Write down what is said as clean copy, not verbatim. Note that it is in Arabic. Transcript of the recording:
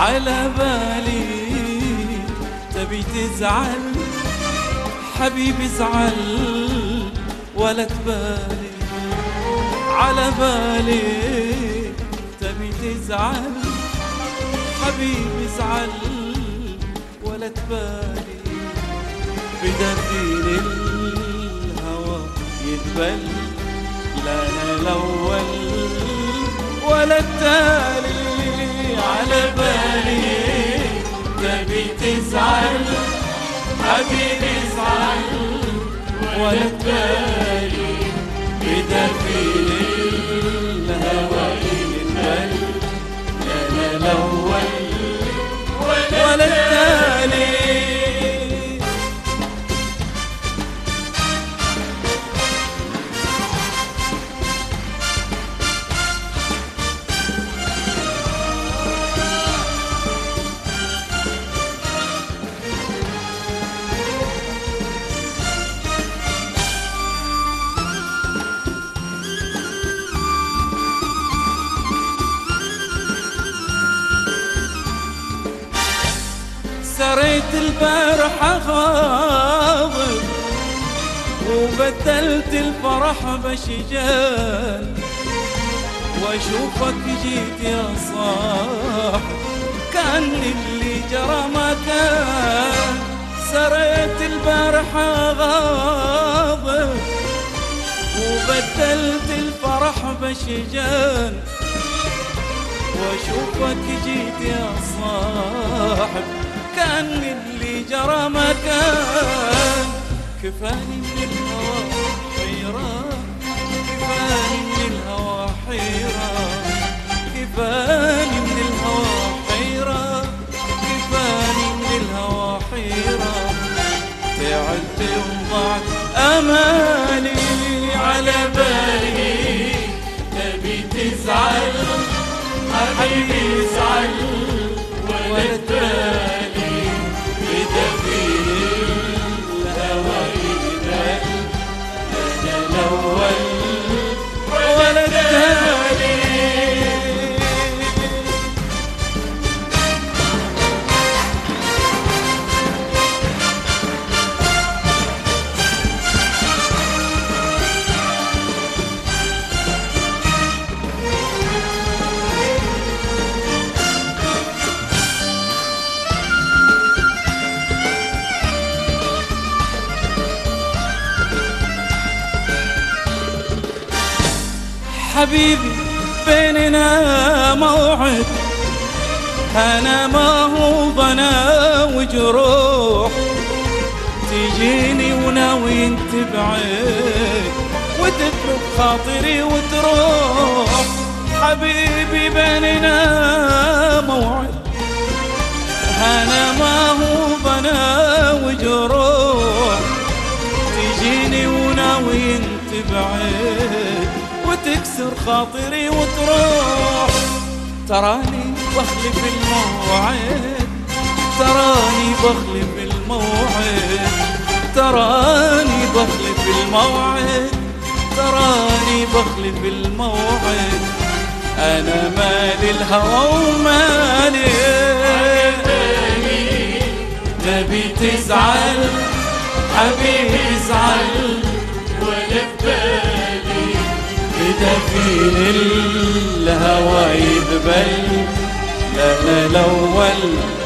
على بالي تبي تزعل حبيبي ازعل ولا تبالي، على بالي تبي تزعل حبيبي ازعل ولا تبالي، بدفين الهوى يتبل لا انا الاول ولا التالي، على بالي تبي تزعل حبيبي ازعل ولا تبالي، بدفين الهوى يتبل لا انا الاول ولا التالي. سريت البارحة غاضب وبدلت الفرح بشجان، واشوفك جيت يا صاح كان اللي جرى ما كان. سريت البارحة غاضب وبدلت الفرح بشجان، واشوفك جيت يا صاحب كان اللي جرى ما كان. كفاني من الهوى حيران، كفاني من الهوى حيران، كفاني من الهوى حيران، كفاني من الهوى حيران. تعبت وضاعت امالي، على بالي تبي تزعل حبيبي ازعل ولا تبالي، بدفين الهوى يتبل لا انا الاول ولا التالي. حبيبي بيننا موعد، أنا ما هو ضنا وجروح، تجيني وناوي انت بعيد وتترك خاطري وتروح. حبيبي بيننا موعد، أنا ما هو ضنا وجروح، تجيني وناوي انت بعيد وتكسر خاطري وتروح. تراني بخلف الموعد، تراني بخلف الموعد، تراني بخلف الموعد، تراني بخلف الموعد. أنا مالي الهوى ومالي تبي تزعل حبيبي ازعل ولا ببالي، بدفين الهوى يذبل لا انا الاول